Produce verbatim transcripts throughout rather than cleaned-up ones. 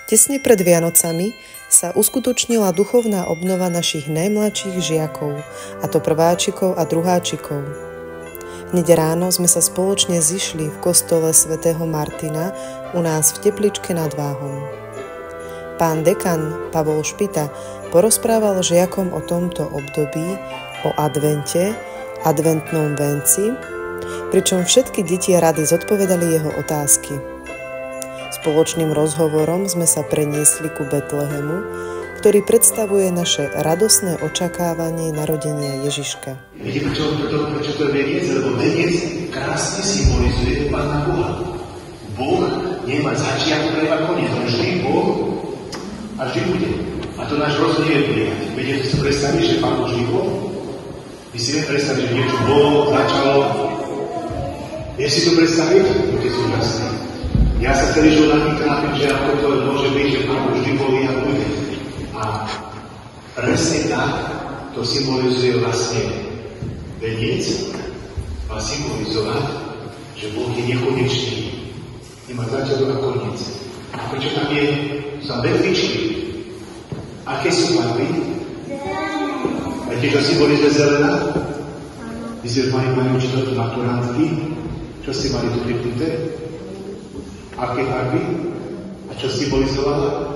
Tesne pred Vianocami sa uskutočnila duchovná obnova našich najmladších žiakov, a to prváčikov a druháčikov. Hneď ráno sme sa spoločne zišli v kostole svätého Martina u nás v Tepličke nad Váhom. Pán dekan Pavol Špita porozprával žiakom o tomto období, o advente, adventnom venci, pričom všetky deti rady zodpovedali jeho otázky. Spoločným rozhovorom sme sa preniesli ku Betlehemu, ktorý predstavuje naše radosné očakávanie narodenia Ježiška. Viete, prečo, prečo, prečo to je veniec? Lebo veniec krásne symbolizuje Pána Boha. Boh nemá začiatok, nemá koniec. On vždy Boh a vždy bude. A to náš rozum nie je prijať. Viete, si predstaviť, že Pán Boh vždy Boh? Vy si viete predstaviť, že niečo bolo, začalo. Vieš si to predstaviť? Buďte súčasní. Ja sa celý život nad tým trápim, že ako to môže byť, že Pán Boh vždy boli a bude. A presne tak to symbolizuje vlastne veniec, má symbolizovať, že Boh je nekonečný. Nemá začiatok a koniec. A prečo tam je, som vetvičky? Aké sú barvy? Viete, čo symbolizuje zelená? Vy ste mali mali učiteľku maturantky. Čo ste mali tu pripnuté? Aké barvy? A čo symbolizovala?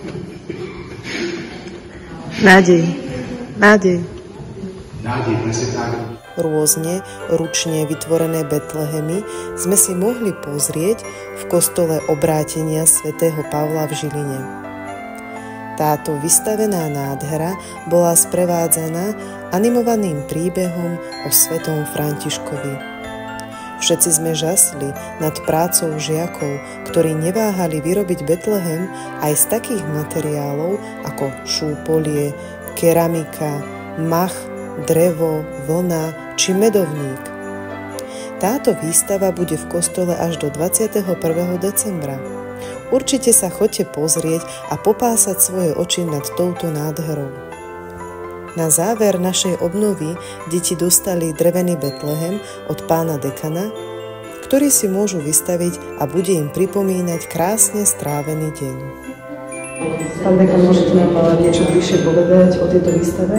Nádej. Nádej. Nádej, presne tak. Rôzne ručne vytvorené Betlehemy sme si mohli pozrieť v kostole obrátenia svätého Pavla v Žiline. Táto vystavená nádhera bola sprevádzaná animovaným príbehom o svätom Františkovi. Všetci sme žasli nad prácou žiakov, ktorí neváhali vyrobiť Betlehem aj z takých materiálov ako šúpolie, keramika, mach, drevo, vlna či medovník. Táto výstava bude v kostole až do dvadsiateho prvého decembra. Určite sa choďte pozrieť a popásať svoje oči nad touto nádherou. Na záver našej obnovy deti dostali drevený Betlehem od pána dekana, ktorý si môžu vystaviť a bude im pripomínať krásne strávený deň. Pán dekan, môžete nám niečo bližšie povedať o tejto výstave?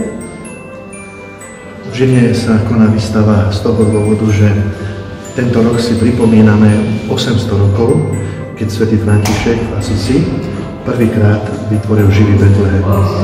V Žiline sa koná výstava z toho dôvodu, že tento rok si pripomíname osemsto rokov, keď svätý František v Asisi prvýkrát vytvoril živý Betlehem.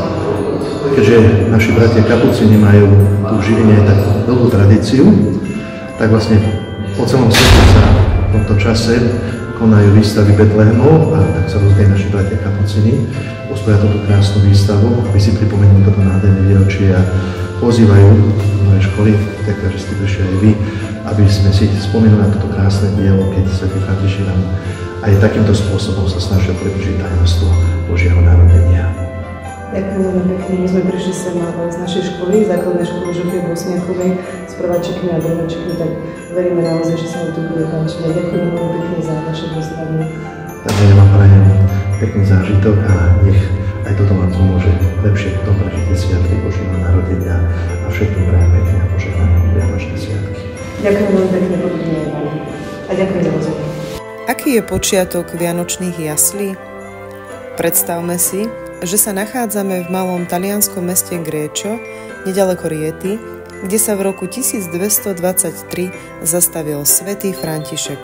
Keďže naši bratia kapucini majú tu v Žiline takú dlhú tradíciu, tak vlastne po celom svete sa v tomto čase konajú výstavy Betlehemov a tak sa rozdejú naši bratia kapucini, uspoja túto krásnu výstavu, aby si pripomenuli toto nádherné výročie a pozývajú moje školy, takže ste prišli aj vy, aby sme si spomenuli na toto krásne dielo, keď svätý František nám aj takýmto spôsobom sa snažil približiť tajomstvo Božieho narodenia. Ďakujem veľmi pekne. My sme prišli sem z našej školy, základnej školy Žofie Bosniakovej, s prváčikmi a druháčikmi, tak veríme naozaj, že sa vám tu bude páčiť. Ďakujem veľmi pekne za vaše postavenie. Takže ja vám prajem pekný zážitok a nech aj toto vám pomôže lepšie potom prežiť tie sviatky Božieho narodenia a všetkým prajem pekne a požehnané vianočné sviatky. Ďakujem veľmi pekne, podobne aj vám. A ďakujem za rozhovor. Aký je počiatok vianočných jaslí? Predstavme si, že sa nachádzame v malom talianskom meste Gréčo, nedaleko Riety, kde sa v roku tisícdvestodvadsaťtri zastavil svätý František.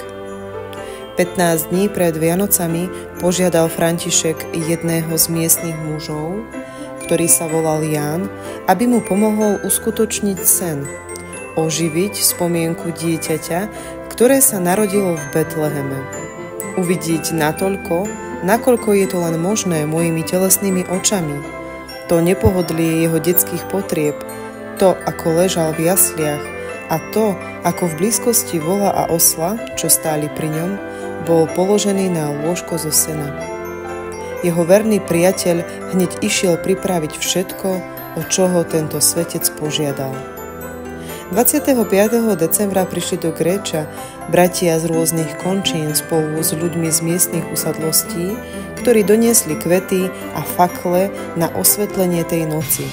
pätnásť dní pred Vianocami požiadal František jedného z miestnych mužov, ktorý sa volal Ján, aby mu pomohol uskutočniť sen, oživiť spomienku dieťaťa, ktoré sa narodilo v Betleheme. Uvidieť natoľko, nakoľko je to len možné mojimi telesnými očami. To nepohodlie jeho detských potrieb, to, ako ležal v jasliach a to, ako v blízkosti vola a osla, čo stáli pri ňom, bol položený na lôžko zo sena. Jeho verný priateľ hneď išiel pripraviť všetko, o čo ho tento svetec požiadal. dvadsiateho piateho decembra prišli do Gréča bratia z rôznych končín spolu s ľuďmi z miestnych usadlostí, ktorí doniesli kvety a fakle na osvetlenie tej noci.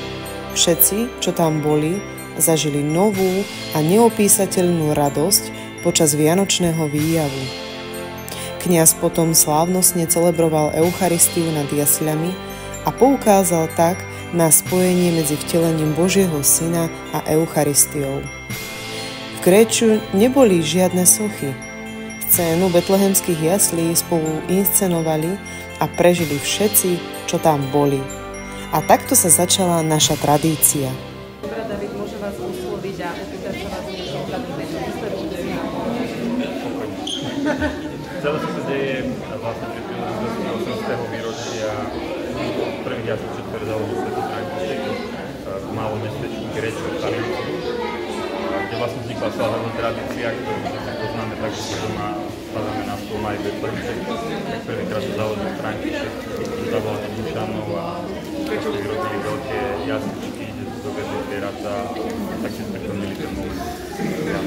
Všetci, čo tam boli, zažili novú a neopísateľnú radosť počas vianočného výjavu. Kňaz potom slávnostne celebroval Eucharistiu nad jasľami a poukázal tak na spojenie medzi vtelením Božieho Syna a Eucharistiou. V Gréču neboli žiadne sochy. Scénu betlehemských jaslí spolu inscenovali a prežili všetci, čo tam boli. A takto sa začala naša tradícia. Dobrá, David, môže vás osloviť a opýtať sa vás niečo o David meno. Celé sa deje vlastne pri príležitosti osemstého výročia prvých jasličiek, ktoré založil svätý František v malom mestečku Gréčo v Taliansku, kde vlastne vznikla slavná tradícia, ktorú všetci poznáme, takže sa doma spadáme na stôl aj Betlehemček, tak prvýkrát sa založil František, zavolal Dušanov a takto vyrobili veľké jasličky, kde sú dovedli zvieratá a tak si sme plnili ten moment.